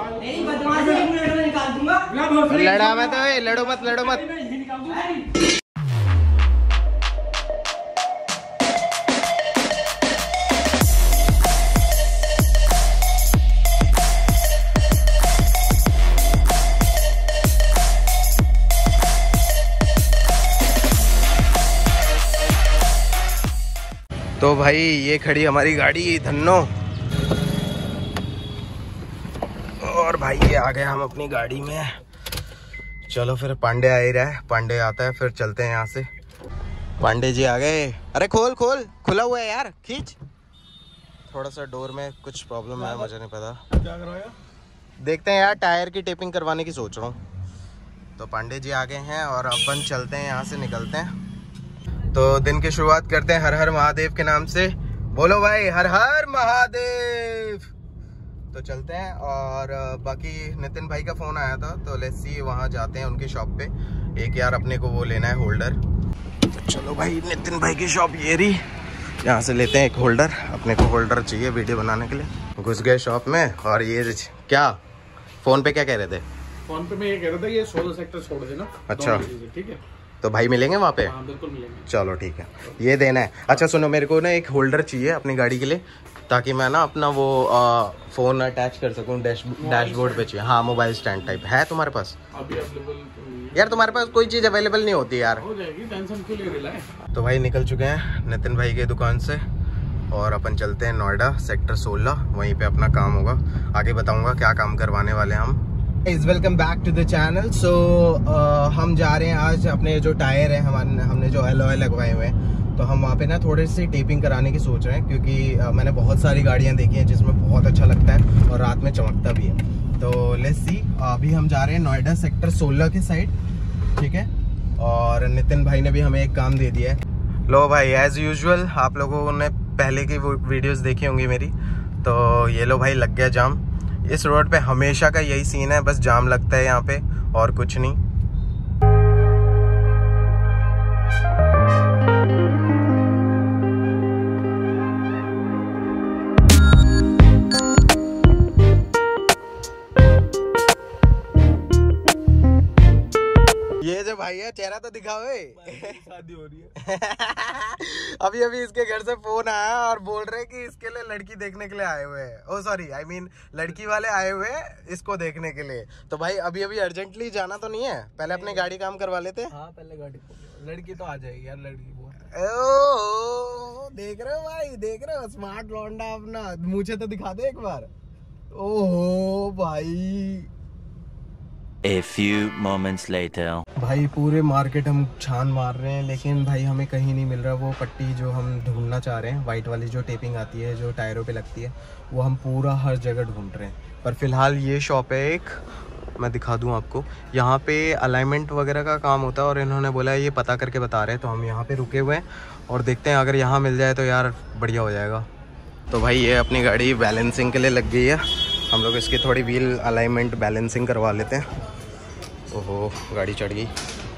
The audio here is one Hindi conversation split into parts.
लड़ा मत, लड़ो मत, लड़ो मत। तो भाई ये खड़ी हमारी गाड़ी धन्नो, और भाई ये आ गए हम अपनी गाड़ी में। चलो फिर पांडे आ ही रहा है, पांडे आता है फिर चलते हैं यहाँ से। पांडे जी आ गए। अरे खोल खोल, खुला हुआ है यार, खींच। थोड़ा सा डोर में कुछ प्रॉब्लम है, मुझे नहीं पता, क्या करवाया देखते हैं यार। टायर की टेपिंग करवाने की सोच रहा हूँ। तो पांडे जी आ गए हैं और अपन चलते हैं यहाँ से, निकलते हैं। तो दिन की शुरुआत करते हैं हर हर महादेव के नाम से। बोलो भाई हर हर महादेव। तो चलते हैं। और बाकी नितिन भाई का फोन आया था, तो लेट्स सी वहाँ जाते हैं उनकी शॉप पे। एक यार अपने को वो लेना है होल्डर। तो चलो भाई नितिन भाई की शॉप ये रही, यहाँ से लेते हैं एक होल्डर। अपने को होल्डर चाहिए वीडियो बनाने के लिए। घुस गए शॉप में। और ये क्या फोन पे क्या कह रहे थे? फोन पे मैं ये कह रहा था ये 16 सेक्टर छोड़ देना। अच्छा ठीक है, तो भाई मिलेंगे वहाँ पे? हाँ बिल्कुल मिलेंगे। चलो ठीक है, ये देना है। अच्छा सुनो, मेरे को ना एक होल्डर चाहिए अपनी गाड़ी के लिए, ताकि मैं ना अपना वो फोन अटैच कर सकूँ डैशबोर्ड पे। चाहिए हाँ, मोबाइल स्टैंड टाइप। है तुम्हारे पास? अभी अवेलेबल यार तुम्हारे पास कोई चीज़ अवेलेबल नहीं होती यार। हो जाएगी, टेंशन क्यों ले रहा है। तो भाई निकल चुके हैं नितिन भाई के दुकान से, और अपन चलते हैं नोएडा सेक्टर 16। वहीं पे अपना काम होगा, आगे बताऊंगा क्या काम करवाने वाले हैं हम। Welcome back to the channel. So हम जा रहे हैं आज अपने जो टायर है हमने जो एलॉय लगवाए हुए हैं, तो हम वहाँ पे ना थोड़ी सी टेपिंग कराने की सोच रहे हैं, क्योंकि मैंने बहुत सारी गाड़ियाँ देखी हैं जिसमें बहुत अच्छा लगता है और रात में चमकता भी है। तो लेट्स सी, अभी हम जा रहे हैं नोएडा सेक्टर 16 की साइड, ठीक है। और नितिन भाई ने भी हमें एक काम दे दिया है। लो भाई एज यूजुअल आप लोगों ने पहले की वीडियोज़ देखी होंगी मेरी, तो ये लो भाई लग गया जाम। इस रोड पे हमेशा का यही सीन है, बस जाम लगता है यहाँ पे और कुछ नहीं। ये जो भाई है, चेहरा तो दिखाओ। शादी हो रही है। अभी अभी इसके घर से फोन आया और बोल रहे कि इसके लिए लड़की देखने के लिए आए हुए हैं। ओ सॉरी, आई मीन लड़की वाले आए हुए हैं इसको देखने के लिए। तो भाई अभी अभी अर्जेंटली जाना तो नहीं है, पहले अपनी गाड़ी काम करवा लेते। हाँ पहले गाड़ी, लड़की तो आ जाएगी यार, लड़की वो। ओ देख रहे हो भाई, देख रहे हो स्मार्ट लौंडा अपना। मुझे तो दिखा दे एक बार। ओहो भाई। A few moments later. भाई पूरे मार्केट हम छान मार रहे हैं, लेकिन भाई हमें कहीं नहीं मिल रहा वो पट्टी जो हम ढूंढना चाह रहे हैं। वाइट वाली जो टेपिंग आती है, जो टायरों पे लगती है, वो हम पूरा हर जगह ढूंढ रहे हैं। पर फिलहाल ये शॉप है एक, मैं दिखा दूं आपको। यहाँ पे अलाइनमेंट वगैरह का काम होता है, और इन्होंने बोला है ये पता करके बता रहे हैं। तो हम यहाँ पे रुके हुए हैं और देखते हैं, अगर यहाँ मिल जाए तो यार बढ़िया हो जाएगा। तो भाई ये अपनी गाड़ी बैलेंसिंग के लिए लग गई है। हम लोग इसकी थोड़ी व्हील अलाइनमेंट बैलेंसिंग करवा लेते हैं। ओहो गाड़ी चढ़ गई।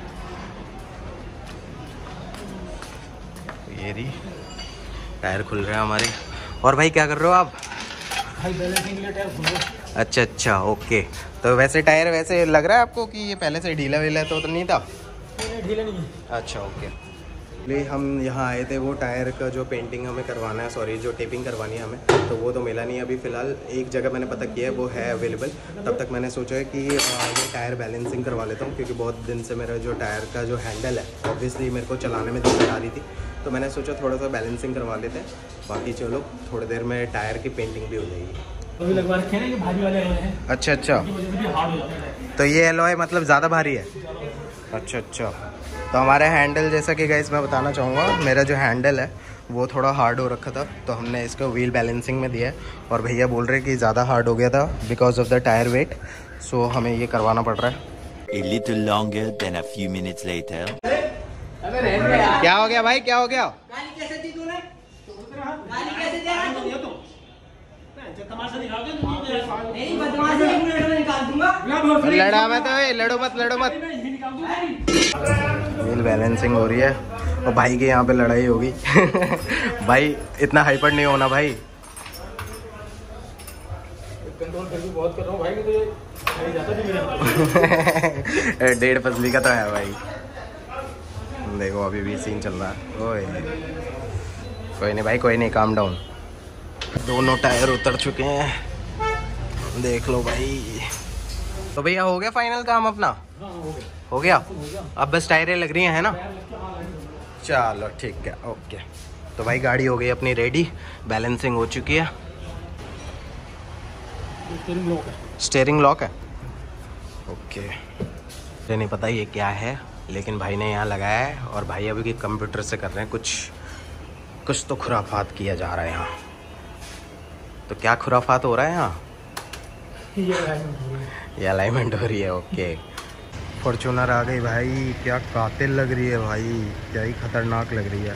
ये रही, टायर खुल रहे हैं हमारे। और भाई क्या कर रहे हो आप? भाई बैलेंसिंग के लिए टायर खुल रहे। अच्छा अच्छा ओके। तो वैसे टायर वैसे लग रहा है आपको कि ये पहले से ढीला वीला तो नहीं था? नहीं ढीला नहीं है। अच्छा ओके। हम यहाँ आए थे, वो टायर का जो पेंटिंग हमें करवाना है, सॉरी जो टेपिंग करवानी है हमें, तो वो तो मिला नहीं अभी फ़िलहाल। एक जगह मैंने पता किया है वो है अवेलेबल। तब तक मैंने सोचा है कि ये टायर बैलेंसिंग करवा लेता हूँ, क्योंकि बहुत दिन से मेरा जो टायर का जो हैंडल है ऑब्वियसली मेरे को चलाने में दिक्कत आ रही थी। तो मैंने सोचा थोड़ा सा बैलेंसिंग करवा लेते हैं। बाकी चलो थोड़ी देर में टायर की पेंटिंग भी हो जाएगी। अभी लगवा रखे हैं ना, ये भारी वाले हैं। अच्छा अच्छा, तो ये एलॉय मतलब ज़्यादा भारी है? अच्छा अच्छा। तो हमारा हैंडल, जैसा कि गाइस मैं बताना चाहूँगा, मेरा जो हैंडल है वो थोड़ा हार्ड हो रखा था, तो हमने इसको व्हील बैलेंसिंग में दिया है। और भैया बोल रहे कि ज़्यादा हार्ड हो गया था because of the tyre weight, so हमें ये करवाना पड़ रहा है। A little longer than a few minutes later. क्या हो गया भाई, क्या हो गया? गाली कैसे दी तूने? गाली कैसे दे रहा है तू? तमाशा दिखा दे तू। नहीं बदमाश है, 1 मिनट में निकाल दूंगा। लड़ा मत, लड़ो मत, लड़ो मत। व्हील बैलेंसिंग हो रही है और भाई के यहाँ पे लड़ाई होगी। भाई इतना हाइपर नहीं होना भाई। कंट्रोल फिर भी बहुत कर रहा हूँ भाई, मैं तो ये नहीं जाता नहीं मेरा। 1.5 पसली का तो है भाई। देखो अभी भी सीन चल रहा है। ओए कोई नहीं भाई, कोई नहीं, काम डाउन। दोनों टायर उतर चुके हैं, देख लो भाई। तो भैया हो गया फाइनल काम अपना? हाँ हो गया, हो गया। हो गया। अब बस टायरें लग रही हैं, है ना? चलो ठीक है, ओके। तो भाई गाड़ी हो गई अपनी रेडी, बैलेंसिंग हो चुकी है। स्टीयरिंग लॉक है। स्टीयरिंग लॉक है, ओके। मुझे नहीं पता ये क्या है, लेकिन भाई ने यहाँ लगाया है और भाई अभी की कंप्यूटर से कर रहे हैं कुछ तो खुराफात किया जा रहा है यहाँ। तो क्या खुराफात हो रहा है यहाँ? ये अलाइनमेंट हो रही है, ओके। फॉर्च्यूनर आ गई भाई, क्या कातिल लग रही है भाई, क्या ही खतरनाक लग रही है।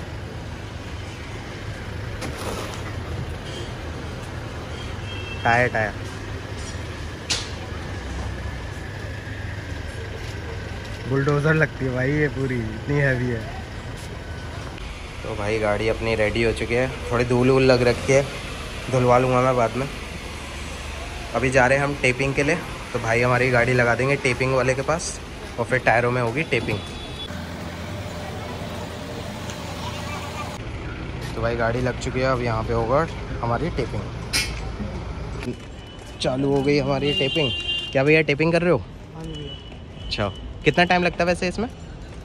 टायर बुलडोजर लगती है भाई ये पूरी, इतनी हैवी है। तो भाई गाड़ी अपनी रेडी हो चुकी है, थोड़ी धूल वूल लग रखी है, धुलवा लूँगा मैं बाद में। अभी जा रहे हैं हम टेपिंग के लिए, तो भाई हमारी गाड़ी लगा देंगे टेपिंग वाले के पास और फिर टायरों में होगी टेपिंग। तो भाई गाड़ी लग चुकी है, अब यहाँ पे होगा हमारी टेपिंग। चालू हो गई हमारी टेपिंग। क्या भैया टेपिंग कर रहे हो? अच्छा, कितना टाइम लगता है वैसे इसमें?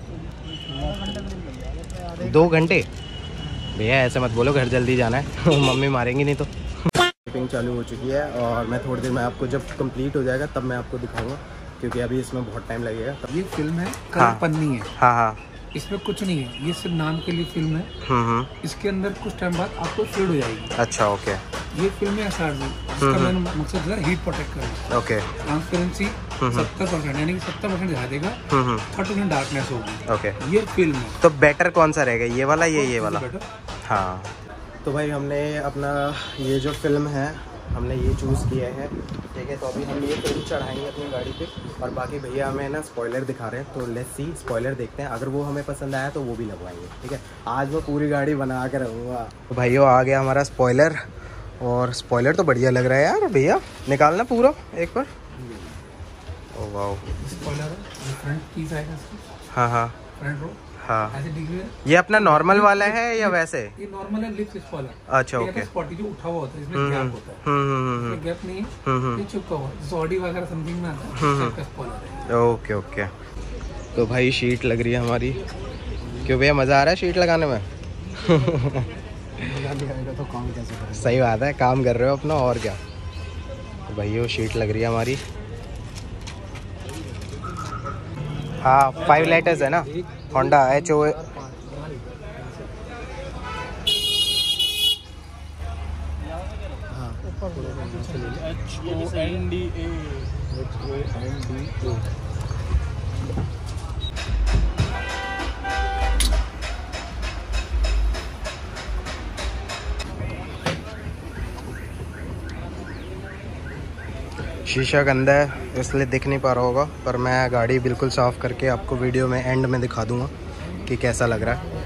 2 घंटे? भैया ऐसे मत बोलो, घर जल्दी जाना है मम्मी मारेंगी नहीं तो। टेपिंग चालू हो चुकी है और मैं थोड़ी देर में आपको, जब कंप्लीट हो जाएगा तब मैं आपको दिखाऊंगा, क्योंकि अभी इसमें बहुत टाइम लगेगा। ये फिल्म है, हाँ। पन्नी है। हाँ हाँ, इसमें कुछ नहीं है, ये सिर्फ नाम के लिए फिल्म है। इसके अंदर कुछ टाइम बाद आपको फेड हो जाएगी। अच्छा, ओके। ये फिल्म है SRG, इसका मेन मकसद है हीट प्रोटेक्ट करना। ओके। ट्रांसपेरेंसी 70%, यानी कि 70% दिखा देगा, 30% डार्कनेस होगी। ओके, ये फिल्म है। तो बेटर कौन सा रहेगा, ये वाला ये वाला? बेटर। हाँ, तो भाई हमने अपना ये जो फिल्म है हमने ये चूज़ किया है, ठीक है। तो अभी हम ये फिल्म चढ़ाएंगे अपनी गाड़ी पे और बाकी भैया हमें ना स्पॉइलर दिखा रहे हैं, तो लेट्स सी, स्पॉइलर देखते हैं। अगर वो हमें पसंद आया तो वो भी लगवाएंगे, ठीक है। आज मैं पूरी गाड़ी बना के रहूँगा। तो भाइयों आ गया हमारा स्पॉइलर, और स्पॉइलर तो बढ़िया लग रहा है यार। भैया निकालना पूरा एक बार। ओह वाओ, स्पॉइलर है, फ्रंट पीस आएगा इसका। हाँ हाँ फ्रंट रो हाँ। ऐसे दिख रहा है। ये अपना नॉर्मल वाला है या वैसे? ये नॉर्मल है, लिप्स स्पॉइलर। अच्छा, ओके। स्पॉटी जो उठा हुआ होता है, इसमें गैप होता है। इसमें गैप नहीं है, ये चिपका हुआ है, जैसे ऑडी वगैरह समथिंग में आता है, इसका स्पॉइलर है। Okay okay. तो भाई शीट लग रही है हमारी। क्यों भैया, मज़ा आ रहा है शीट लगाने में? तो काम कैसे करें? सही बात है, काम कर रहे हो अपना, और क्या। तो भाई वो शीट लग रही है हमारी। हाँ, 5 लेटर्स है ना, होंडा HO। शीशा गंदा है इसलिए दिख नहीं पा रहा होगा, पर मैं गाड़ी बिल्कुल साफ़ करके आपको वीडियो में एंड में दिखा दूंगा कि कैसा लग रहा है।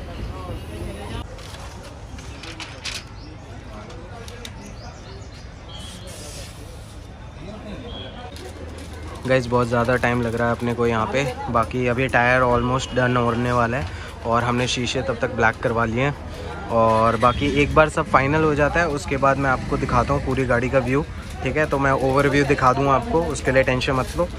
गाइस बहुत ज़्यादा टाइम लग रहा है अपने को यहाँ पे। बाकी अभी टायर ऑलमोस्ट डन होने वाला है और हमने शीशे तब तक ब्लैक करवा लिए हैं, और बाकी एक बार सब फाइनल हो जाता है उसके बाद मैं आपको दिखाता हूँ पूरी गाड़ी का व्यू, ठीक है। तो मैं ओवरव्यू दिखा दूँगा आपको, उसके लिए टेंशन मत लो।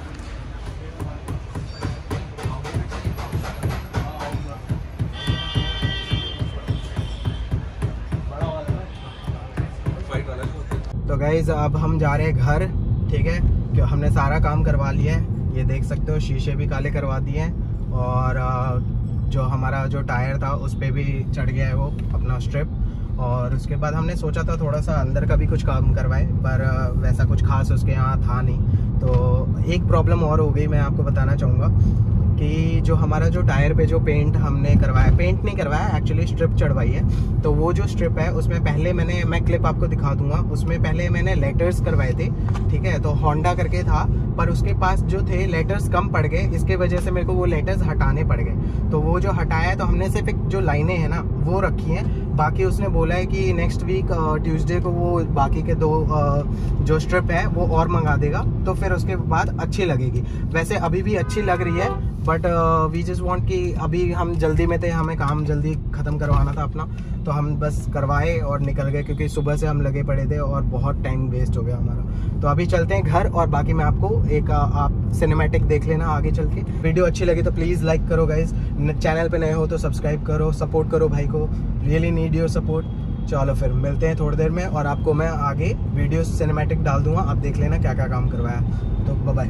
तो गाइज अब हम जा रहे हैं घर, ठीक है। क्यों, हमने सारा काम करवा लिया है, ये देख सकते हो, शीशे भी काले करवा दिए हैं और जो हमारा जो टायर था उस पर भी चढ़ गया है वो अपना स्ट्रिप। और उसके बाद हमने सोचा था थोड़ा सा अंदर का भी कुछ काम करवाए, पर वैसा कुछ खास उसके यहाँ था नहीं। तो एक प्रॉब्लम और हो गई, मैं आपको बताना चाहूँगा कि जो हमारा जो टायर पे जो पेंट हमने करवाया, पेंट नहीं करवाया एक्चुअली, स्ट्रिप चढ़वाई है। तो वो जो स्ट्रिप है उसमें पहले मैं क्लिप आपको दिखा दूंगा, उसमें पहले मैंने लेटर्स करवाए थे, ठीक है। तो होंडा करके था, पर उसके पास जो थे लेटर्स कम पड़ गए, इसके वजह से मेरे को वो लेटर्स हटाने पड़ गए। तो वो जो हटाया है, तो हमने सिर्फ एक जो लाइनें हैं ना वो रखी हैं, बाकी उसने बोला है कि नेक्स्ट वीक ट्यूसडे को वो बाकी के 2 जो स्ट्रिप है वो और मंगा देगा, तो फिर उसके बाद अच्छी लगेगी। वैसे अभी भी अच्छी लग रही है, बट वी जस्ट वांट कि अभी हम जल्दी में थे, हमें काम जल्दी ख़त्म करवाना था अपना, तो हम बस करवाए और निकल गए, क्योंकि सुबह से हम लगे पड़े थे और बहुत टाइम वेस्ट हो गया हमारा। तो अभी चलते हैं घर, और बाकी मैं आपको एक आप सिनेमैटिक देख लेना आगे चल के। वीडियो अच्छी लगी तो प्लीज़ लाइक करो गाइज, चैनल पे नए हो तो सब्सक्राइब करो, सपोर्ट करो भाई को, रियली नीड योर सपोर्ट। चलो फिर मिलते हैं थोड़ी देर में, और आपको मैं आगे वीडियो सिनेमैटिक डाल दूंगा, आप देख लेना क्या क्या काम करवाया। तो bye bye.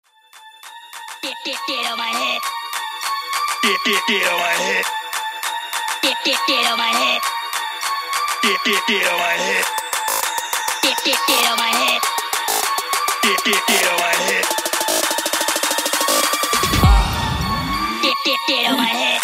On my head. On my head. On my head. On my head. On my head. On my head. On my head.